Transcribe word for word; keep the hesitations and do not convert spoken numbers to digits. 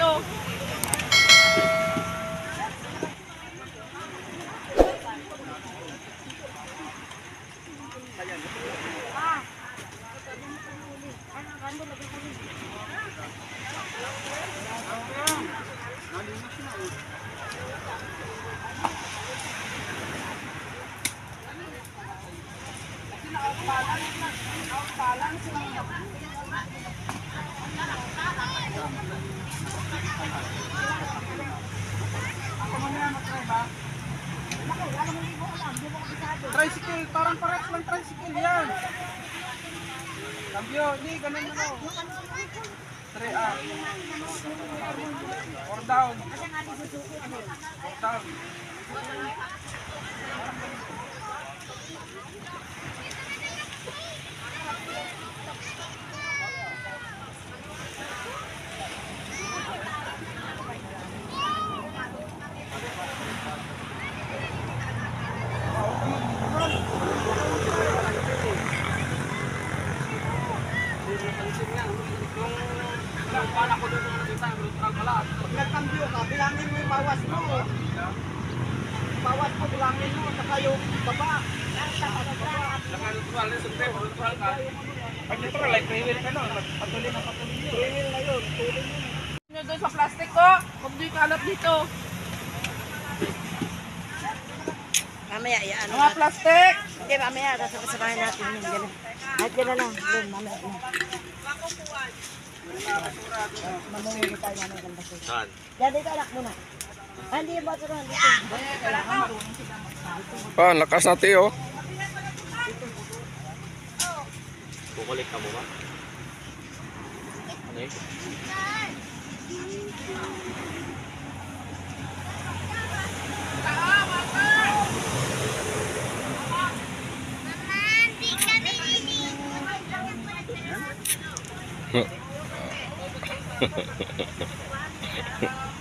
Tricycle, parang parehas lang tricycle yan. Cambio, hindi, ganun na no. three up. Or down. Or down. Pala ko doon kung nakita, neutral pala. Pag nagkambyo ka, bilangin mo yung bawas mo. Bawas mo, bilangin mo, saka yung baba. Saka neutral, neutral ka. Pag neutral, like three-wheel ka nun, patuloy na patuloy yun. Three-wheel na yun, tuloy yun. Nyo doon sa plastic ko, huwag nyo ikalap dito. Mamaya, yan. Mga plastic! Hindi, mamaya, sasabahin natin yun. Ganun. Kahit gano'n lang. Doon, mamaya. Mamaya tayo namin ng basura. Saan? Yan, dito anak mo na. Ah, hindi yung basura. Dito. Pa, lakas natin oh. Kukulik ka mo ba? Ano yun? Huh.